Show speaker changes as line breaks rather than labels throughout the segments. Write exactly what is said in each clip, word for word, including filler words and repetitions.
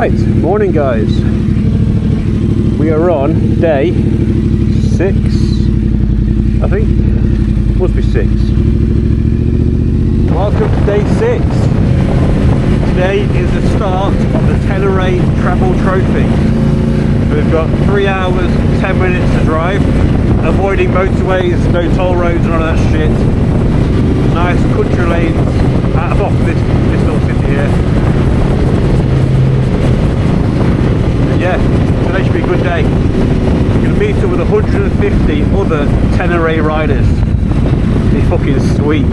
Right, morning guys. We are on day six, I think. Must be six. Welcome to day six. Today is the start of the Tenerife Travel Trophy. We've got three hours and ten minutes to drive, avoiding motorways, no toll roads and all that shit. Nice country lanes out of off this, this little city here. Yeah, today should be a good day. You're going to meet up with one hundred fifty other Tenerife riders. Be fucking sweet.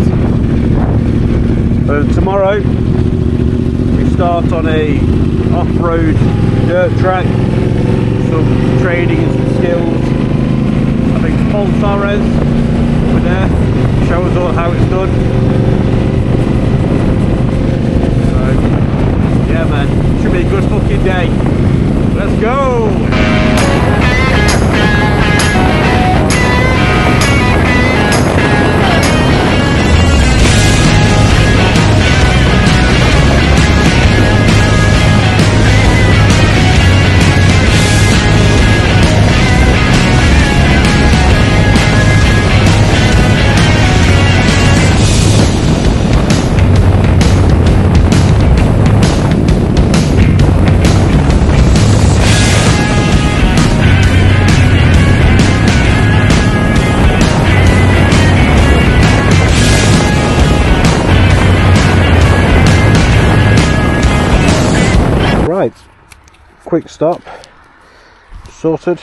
And tomorrow we start on a off-road dirt track, some training and some skills. I think Paul Torres over there show us all how it's done. So yeah man, should be a good fucking day. Let's go! Right, quick stop, sorted.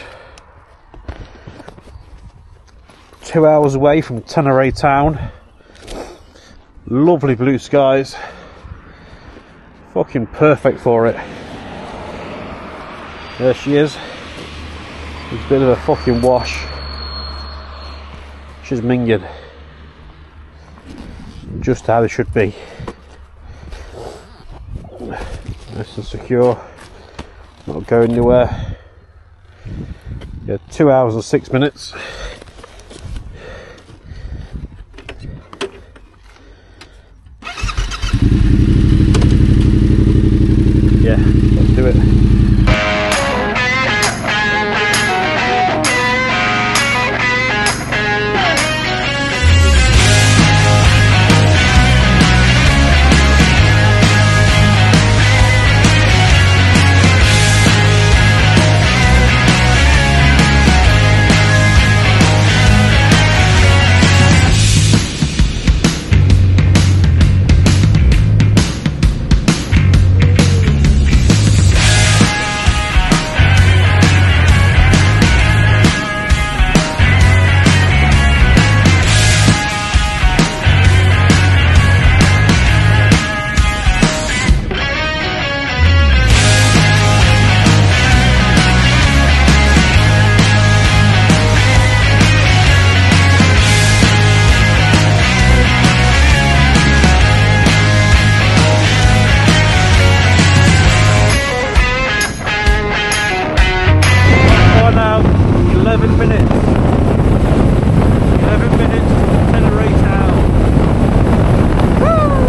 Two hours away from Tenerife town. Lovely blue skies. Fucking perfect for it. There she is. It's a bit of a fucking wash. She's minging. Just how it should be. Nice and secure, not going anywhere. Yeah, two hours and six minutes. Yeah, let's do it. eleven minutes. eleven minutes to Tenerife town. Woo!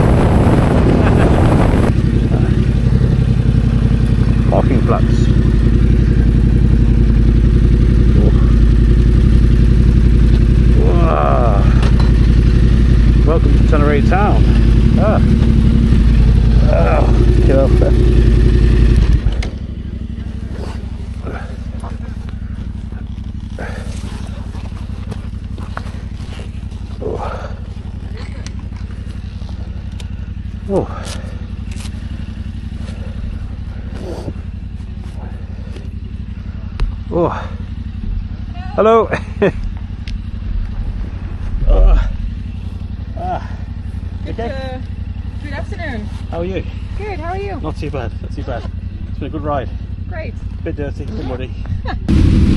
Parking flats. Wow. Welcome to Tenerife town. Ah. Oh, get off there. Oh. Oh. Hello. Oh. Ah.
Good,
Okay.
uh, good afternoon.
How are you?
Good, how are you?
Not too bad, not too bad. It's been a good ride.
Great.
Bit dirty, bit muddy.